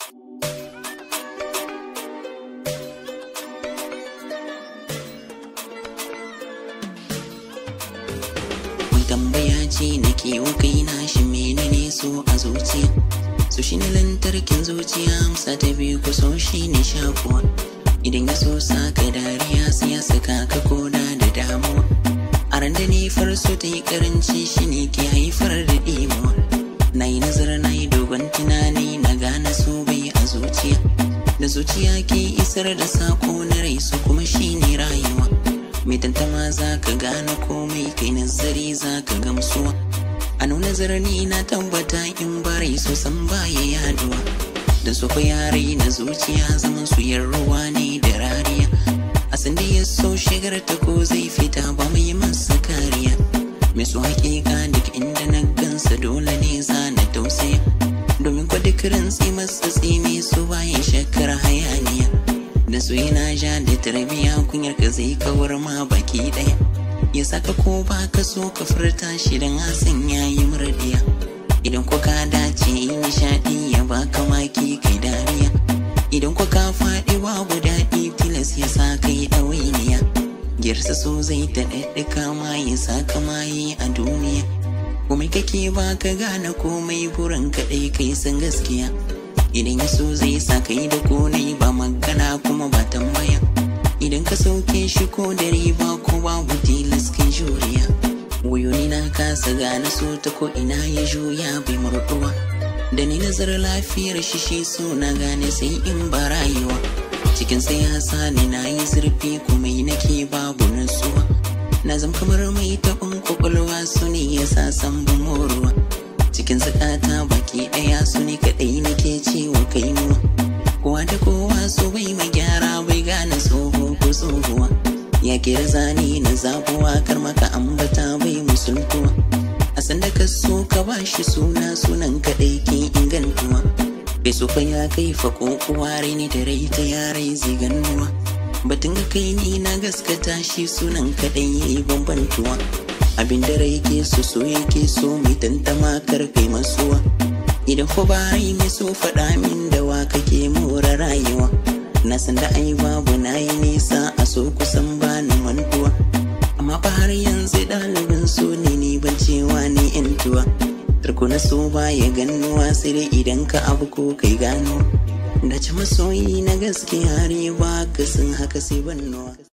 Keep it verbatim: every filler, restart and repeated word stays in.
Tambaya ce nake wa kaina shi menene so a zuciya, so shine lantarkin zuciya. Amsa ta biyu ku so shine shakuwa, idan ya so saka dariya sai ya saka ka koda da damuwa. A ran da nifar so ta yi karanci shine ke haifar da dimuwa. Na yi nazar na yi dogon tunani na gane so bai a zuciya, da zuciya ke isar da sako na rai so kuma shine rayuwa. Mai tantama za ka gane komai, kai nazari za ka gamsuwa. A nuna zarni na tabbata in barai so san baya yaduwa, da so yare na zuciya zaman su ruwa ne da rariya. A sanda ya so shigar ta ko zai fita ba mai masa kariya. Mai so hakika duk inda na gansa dole ne za na tausaya, domin kwa duk rantsi masa tsimi su bayan shakar hayaniya. Da su yana ja da tarbiya kunyar ka zai kawar ma baki daya, ya saka ko ba ka so ka furta shi dan hasan yayi murdiya. Idan ko ka dace yi nishadi ya baka maki kai dariya, idan ko ka faɗi babu daɗi tilas ya sa kai ɗawainiya. Girsa so zai ta ɗaɗɗuka ma ya saka mayi a duniya, komai kake ba ka gane komai burin kaɗai kai san gaskiya. Idan ya so zai sa kai da konai ba magana kuma ba tambaya, idan ka sauke shi ko da riba ko babu tilas kai juriya. Wayo na kasa gane so ta ko ina ya juya bai murɗuwa, da ni nazar lafiyar shi shi so na gane sai in ba rayuwa. Cikin siyasa ne na yi zurfi kuma nake babu nutsuwa, na zam kamar mai taɓin kwakwalwa su ne ya sa san ban moruwa. Cikin zakata baki ɗaya su ne kaɗai nake cewa kai mu, kowa da kowa so bai mai gyara bai gane tsoho ko tsohuwa. Ya kira zani na zabuwa kar maka ambata bai musuntuwa, a sanda ka so ka bashi suna sunan kaɗai ke ingantuwa. Bai so ya kai fa ko kuwa raini da rai ta yarai zai ganuwa, batun ga kai ni na gaskata shi sunan kaɗai yayi bambantuwa. Abin da rai ke so so yake so mai tantama kar kai masuwa, idan ko ba rai mai so faɗa min da wa kake more rayuwa. Na san da ai babu na yi nisa a so kusan ba ni mantuwa, amma ba har yanzu ɗalibin so ne ni ban cewa ni intuwa. Tarko na so ba ya ganuwa sai dai idan ka abu ko kai gano, da ci masoyi na gaskiya riba ka sun haka sai bannuwa.